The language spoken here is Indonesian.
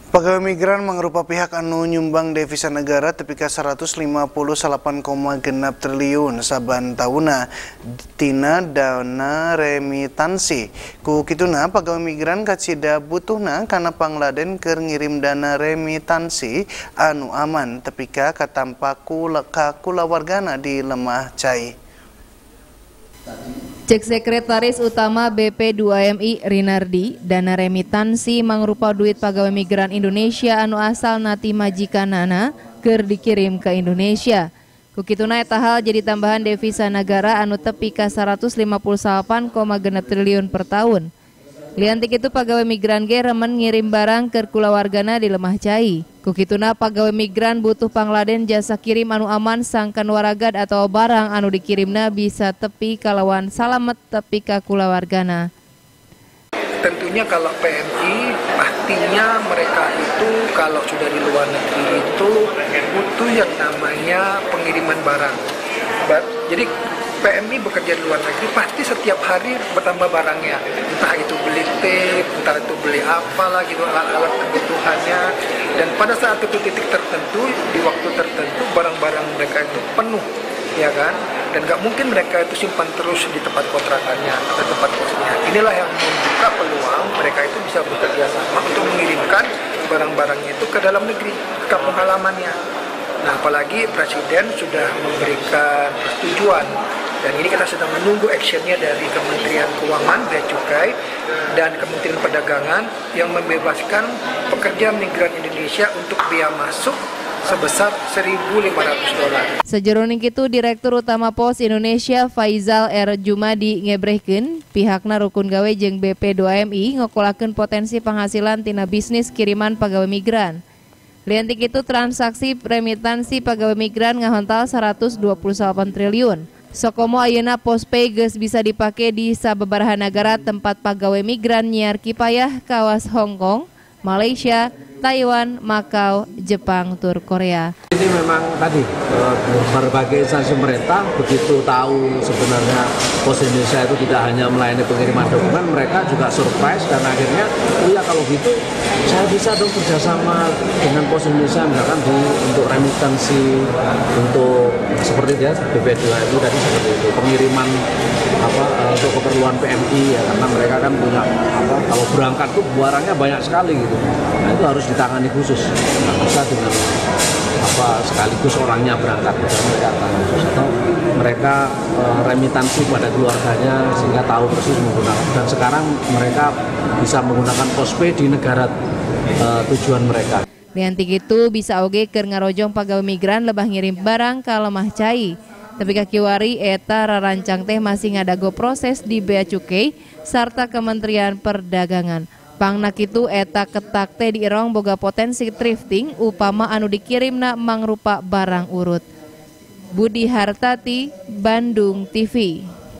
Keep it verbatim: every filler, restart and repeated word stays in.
Pegawai migran mangrupa pihak anu nyumbang devisa negara tepi ka seratus lima puluh delapan koma genep triliun saban tauna tina dana remitansi. Ku kituna pegawai migran kacida butuhna kana pangladen keur ngirim dana remitansi anu aman tepi ka katampa kulawargana di Lemah Cai. Cek Sekretaris Utama B P dua M I Rinardi, dana remitansi mangrupa duit pegawai migran Indonesia anu asal nati majikanana keur dikirim ke Indonesia. Kukituna eta hal jadi tambahan devisa negara anu tepi ka seratus lima puluh delapan koma genep triliun per tahun. Liantik itu pegawai migran ge remen ngirim barang keur kulawargana di Lemah Cai. Kukituna pegawai migran butuh pangladen jasa kirim anu aman sangkan waragad atau barang anu dikirimna bisa tepi kalawan salamet tepi ka kulawargana. Tentunya kalau P M I pastinya mereka itu kalau sudah di luar negeri itu butuh yang namanya pengiriman barang. Jadi P M I bekerja di luar negeri pasti setiap hari bertambah barangnya, entah itu beli tape, entah itu beli apalah gitu, alat-alat kebutuhannya. Dan pada saat itu titik tertentu, di waktu tertentu barang-barang mereka itu penuh, ya kan? Dan nggak mungkin mereka itu simpan terus di tempat kontrakannya atau tempat kosnya. Inilah yang membuka peluang mereka itu bisa bekerja sama untuk mengirimkan barang-barangnya itu ke dalam negeri, ke kampung halamannya. Nah, apalagi Presiden sudah memberikan persetujuan. Dan ini kita sedang menunggu actionnya dari Kementerian Keuangan, Bea Cukai, dan Kementerian Perdagangan yang membebaskan pekerja migran Indonesia untuk biaya masuk sebesar seribu lima ratus dolar. Sejeroning itu Direktur Utama Pos Indonesia Faizal R. Jumadi ngebrehkeun pihakna rukun gawe jeung B P dua M I ngokolakeun potensi penghasilan tina bisnis kiriman pegawai migran. Liantik itu transaksi remitansi pegawai migran ngahontal seratus dua puluh delapan triliun. Sokomo ayeuna Postpay geus bisa dipake di sababaraha negara tempat pegawai migran nyiar kipayah kawas Hong Kong, Malaysia, Taiwan, Makau, Jepang, tur Korea. Ini memang tadi berbagai instansi pemerintah begitu tahu sebenarnya Pos Indonesia itu tidak hanya melayani pengiriman dokumen, mereka juga surprise dan akhirnya oh ya kalau gitu saya bisa dong kerjasama dengan Pos Indonesia misalkan di untuk remitansi untuk seperti dia B P dua M I tadi seperti itu pengiriman apa untuk keperluan P M I ya karena mereka kan punya apa kalau berangkat tuh barangnya banyak sekali gitu. Nah itu harus ditangani khusus, nggak bisa dengan apa sekaligus orangnya berangkat, mereka tangani khusus atau mereka e, remitansi pada keluarganya sehingga tahu persis menggunakan dan sekarang mereka bisa menggunakan Postpay di negara e, tujuan mereka. Liantik itu bisa oge keur ngarojong pegawai migran lebah ngirim barang ka Lemah Cai. Tapi kakiwari eta rarancang teh masih ngadago proses di Bea Cukai sarta Kementerian Perdagangan. Pangnak itu eta ketak teh diirong boga potensi thrifting upama anu dikirimna mangrupa barang urut. Budi Hartati, Bandung T V.